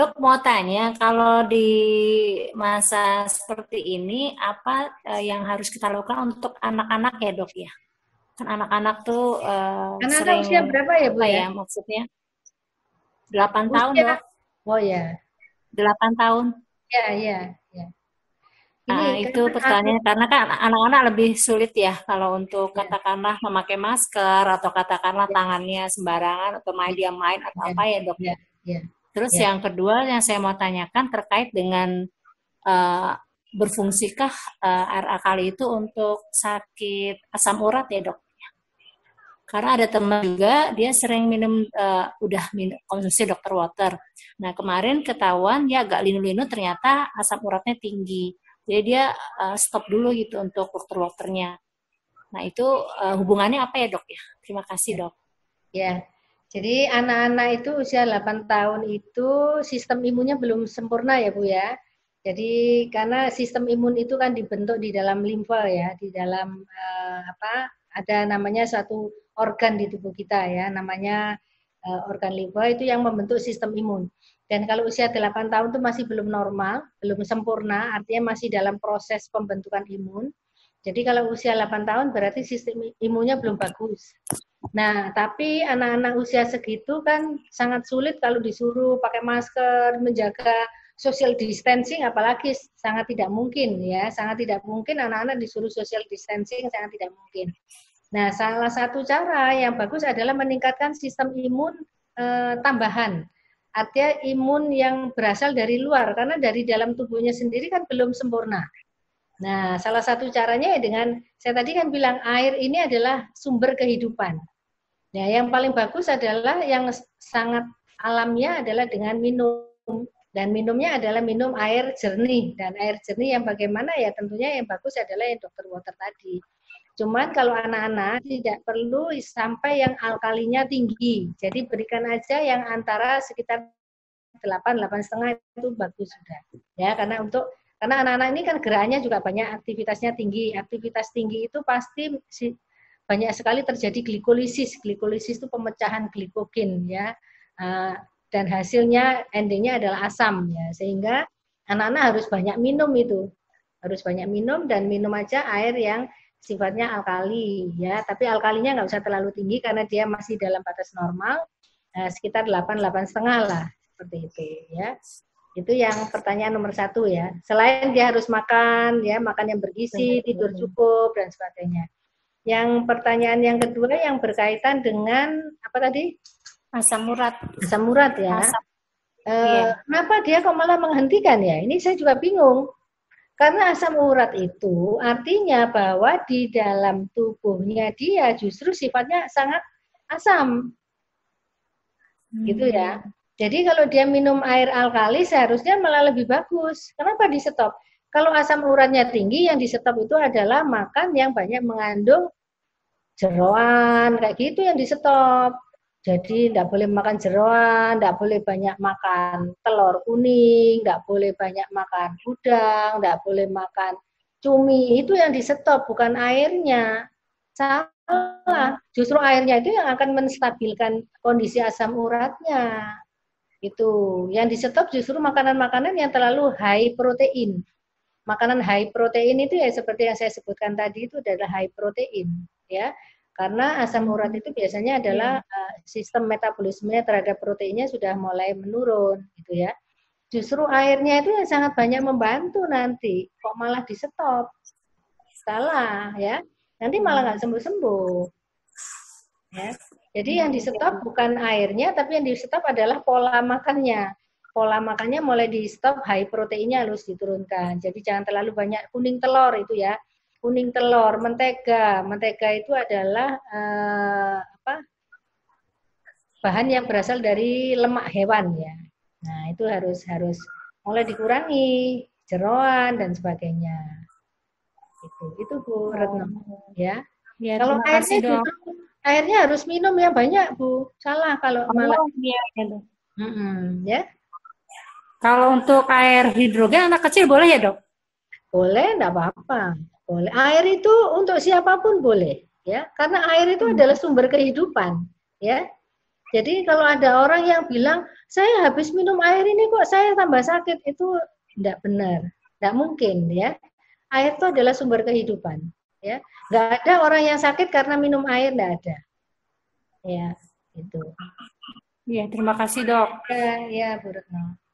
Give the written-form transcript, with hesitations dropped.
Dok mau tanya, kalau di masa seperti ini, apa yang harus kita lakukan untuk anak-anak ya dok ya? Kan anak-anak tuh Anak-anak usia sering, berapa ya Bu apa ya? ya maksudnya, 8 tahun Usia, dok, oh ya, 8 tahun. ya, ya, ya. Ini Itu karena aku, pertanyaan, karena kan anak-anak lebih sulit ya kalau untuk ya, katakanlah memakai masker atau katakanlah ya, tangannya sembarangan atau main ya, dia main atau ya, apa ya dok ya, ya. ya, Terus ya. yang kedua yang saya mau tanyakan terkait dengan eh, berfungsikah air akali itu untuk sakit asam urat ya dok? Karena ada teman juga dia sering minum udah minum konsumsi dokter water. Nah kemarin ketahuan dia agak linu-linu ternyata asam uratnya tinggi. Jadi dia stop dulu gitu untuk dokter waternya. Nah itu hubungannya apa ya dok ya? Terima kasih dok. Ya, jadi anak-anak itu usia 8 tahun itu sistem imunnya belum sempurna ya Bu ya. Jadi karena sistem imun itu kan dibentuk di dalam limfa ya, di dalam apa ada namanya satu organ di tubuh kita ya, namanya organ limfa itu yang membentuk sistem imun. Dan kalau usia 8 tahun itu masih belum normal, belum sempurna, artinya masih dalam proses pembentukan imun. Jadi kalau usia 8 tahun berarti sistem imunnya belum bagus. Nah, tapi anak-anak usia segitu kan sangat sulit kalau disuruh pakai masker, menjaga social distancing, apalagi sangat tidak mungkin ya, sangat tidak mungkin anak-anak disuruh social distancing, sangat tidak mungkin. Nah, salah satu cara yang bagus adalah meningkatkan sistem imun tambahan. Artinya imun yang berasal dari luar, karena dari dalam tubuhnya sendiri kan belum sempurna. Nah, salah satu caranya ya dengan, saya tadi kan bilang air ini adalah sumber kehidupan. Ya, yang paling bagus adalah yang sangat alamnya adalah dengan minum dan minumnya adalah minum air jernih dan air jernih yang bagaimana ya tentunya yang bagus adalah yang dokter water tadi. Cuman kalau anak-anak tidak perlu sampai yang alkalinya tinggi. Jadi berikan aja yang antara sekitar 8 8,5 itu bagus sudah. Ya, karena anak-anak ini kan gerakannya juga banyak, aktivitasnya tinggi. Aktivitas tinggi itu pasti banyak sekali terjadi glikolisis. Glikolisis itu pemecahan glikogen ya. Dan hasilnya endingnya adalah asam ya. Sehingga anak-anak harus banyak minum itu. Harus banyak minum dan minum aja air yang sifatnya alkali ya. Tapi alkalinya nggak usah terlalu tinggi karena dia masih dalam batas normal. Sekitar 8 8,5 lah seperti itu ya. Itu yang pertanyaan nomor 1 ya. Selain dia harus makan ya, makan yang bergizi, tidur cukup dan sebagainya. Yang pertanyaan yang kedua yang berkaitan dengan apa tadi? Asam urat. Asam urat ya. Asam, iya. Kenapa dia kok malah menghentikan ya? Ini saya juga bingung. Karena asam urat itu artinya bahwa di dalam tubuhnya dia justru sifatnya sangat asam. Gitu ya. Jadi kalau dia minum air alkali seharusnya malah lebih bagus. Kenapa di stop? Kalau asam uratnya tinggi yang di stop itu adalah makan yang banyak mengandung jeroan kayak gitu yang di stop. Jadi tidak boleh makan jeroan, tidak boleh banyak makan telur kuning, tidak boleh banyak makan udang, tidak boleh makan cumi. Itu yang di stop, bukan airnya. Salah. Justru airnya itu yang akan menstabilkan kondisi asam uratnya. Itu. Yang di stop justru makanan-makanan yang terlalu high protein. Makanan high protein itu ya seperti yang saya sebutkan tadi itu adalah high protein ya. Karena asam urat itu biasanya adalah sistem metabolismenya terhadap proteinnya sudah mulai menurun gitu ya. Justru airnya itu yang sangat banyak membantu nanti. Kok malah di stop? Salah ya. Nanti malah nggak sembuh-sembuh. Ya. Jadi yang di stop bukan airnya, tapi yang di stop adalah pola makannya. Pola makannya mulai di stop, high proteinnya harus diturunkan. Jadi jangan terlalu banyak kuning telur itu ya. Kuning telur, mentega. Mentega itu adalah bahan yang berasal dari lemak hewan ya. Nah, itu harus harus mulai dikurangi, jeroan dan sebagainya. Itu Bu Retno ya. Ya, Kalau terima kasih airnya dok. justru airnya harus minum yang banyak Bu. Salah kalau malah Oh, iya, iya, dok. ya. Kalau untuk air hidrogen anak kecil boleh ya dok? Boleh, enggak apa-apa. Boleh. Air itu untuk siapapun boleh, ya. Karena air itu adalah sumber kehidupan, ya. Jadi kalau ada orang yang bilang, saya habis minum air ini kok saya tambah sakit, itu tidak benar. Tidak mungkin ya. Air itu adalah sumber kehidupan. Ya, nggak ada orang yang sakit karena minum air, nggak ada. Ya, itu. Ya, terima kasih dok. Ya, ya, Bu Retno.